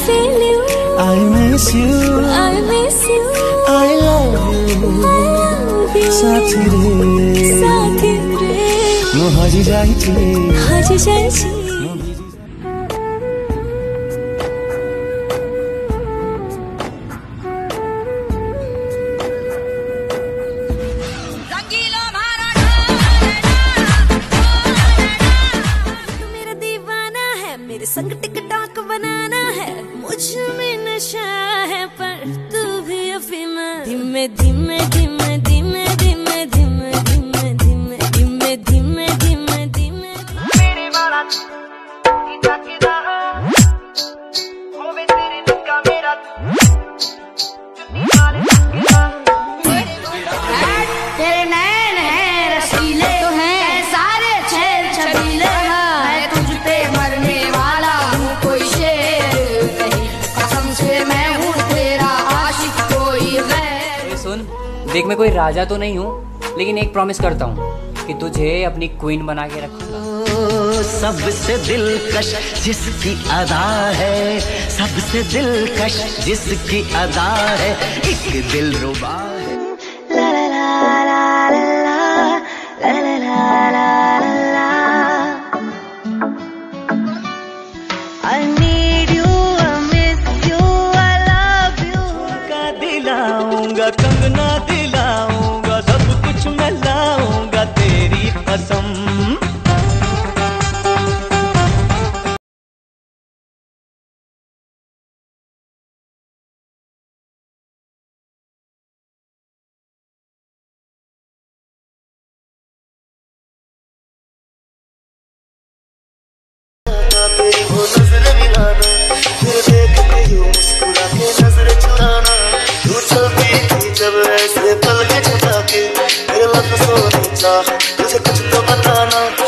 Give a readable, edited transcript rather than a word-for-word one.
feel you, I miss you, I miss you, I love you, I love you. साथी रे म हजी जाइछी मेरे संग टिकटॉक बनाना है, मुझ में नशा है पर तू भी अफीना। धीमे धीमे धीमे धीमे धीमे धीमे धीमे धीमे धीमे धीमे धीमे धीमे मेरे वाला जाकेदा होवे तेरे निका मेरा तेरे नैन है रसीले तो हैं सारे छेल छबीले हैं, तुझ पे मरने वाला हूँ कोई शेर नहीं, कसम से मैं हूँ तेरा आशिक कोई गैर। सुन देख, मैं कोई राजा तो नहीं हूँ लेकिन एक प्रॉमिस करता हूँ कि तुझे अपनी क्वीन बना के रखूंगा। सबसे दिलकश जिसकी अदा है, सबसे दिलकश जिसकी अदा है, एक दिलरुबा है। ला ला ला ला ला ला ला ला ला। I need you, I miss you, I love you। का दिलाऊंगा, कंगना दिलाऊंगा, सब कुछ मैं लाऊंगा तेरी कसम। तेरी वो नजर मिलाना, फिर देख के यूं मुस्कुरा के नजर चुराना, तू चलती थी जब ऐसे पल के झपका के, मेरे लफ्ज़ों ने चाहा तुझे कुछ तो बताना।